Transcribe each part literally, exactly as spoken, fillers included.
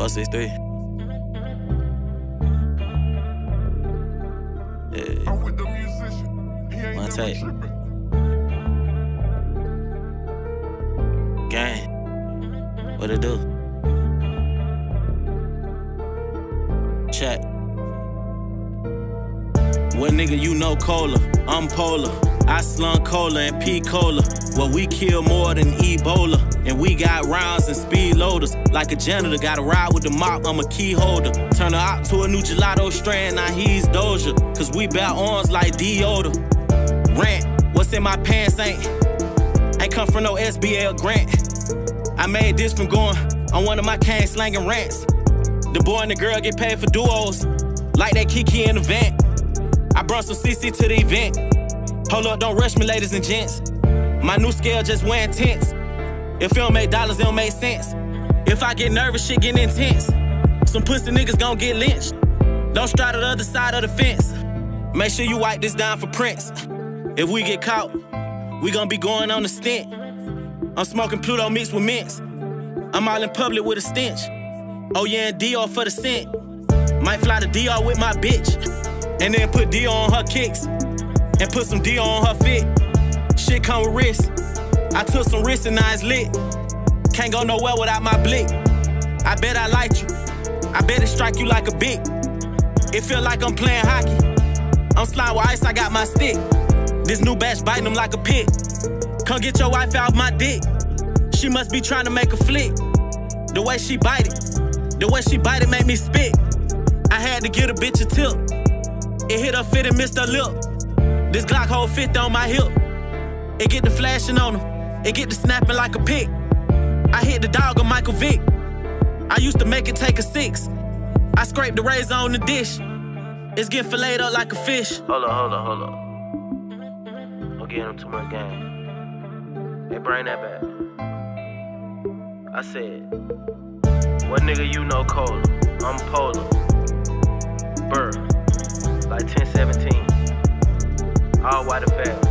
one six three. Yeah. I'm with the musician. He ain't One never take. tripping. Gang. What it do? Check. What nigga you know cola? I'm polar. I slung cola and P cola. Well, we kill more than Ebola. And we got rounds and speed loaders. Like a janitor, gotta ride with the mop, I'm a key holder. Turn her out to a new gelato strand, now he's Doja. Cause we bout arms like Deodor. Rant, what's in my pants ain't Ain't come from no S B L grant. I made this from going on one of my cane slanging rants. The boy and the girl get paid for duos, like that Kiki in the vent. I brought some C C to the event. Hold up, don't rush me, ladies and gents. My new scale just went intense. If it don't make dollars, it don't make sense. If I get nervous, shit get intense. Some pussy niggas gon' get lynched. Don't straddle the other side of the fence. Make sure you wipe this down for Prince. If we get caught, we gon' be going on a stint. I'm smoking Pluto mixed with mints. I'm all in public with a stench. Oh yeah, and Dior for the scent. Might fly to Dior with my bitch. And then put Dior on her kicks. And put some Dior on her fit. Shit come with risk. I took some risks and now it's lit. Can't go nowhere without my blick. I bet I like you. I bet it strike you like a big. It feel like I'm playing hockey. I'm sliding with ice, I got my stick. This new batch biting them like a pig. Come get your wife out my dick. She must be trying to make a flick. The way she bite it, the way she bite it make me spit. I had to get a bitch a tip. It hit her fit and missed her lip. This Glock hold fifty on my hip. It get the flashing on him. It get the snapping like a pick. I hit the dog on Michael Vick. I used to make it take a six. I scraped the razor on the dish. It's getting filleted up like a fish. Hold up, hold up, hold up. Don't give him too much game. Hey, bring that back. I said, what nigga you know cola? I'm polar. Burr, like ten seventeen. All white affairs.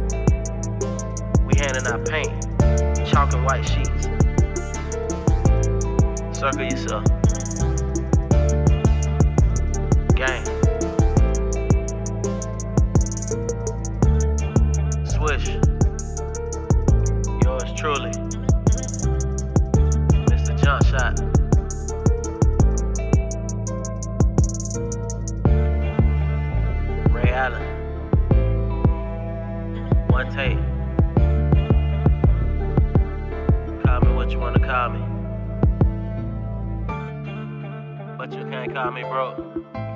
We handing out paint, chalk and white sheets. Circle yourself. Gang. Swish. Yours truly. Mister Jump Shot. RayAllen. One take. Call me what you wanna call me. But you can't call me broke.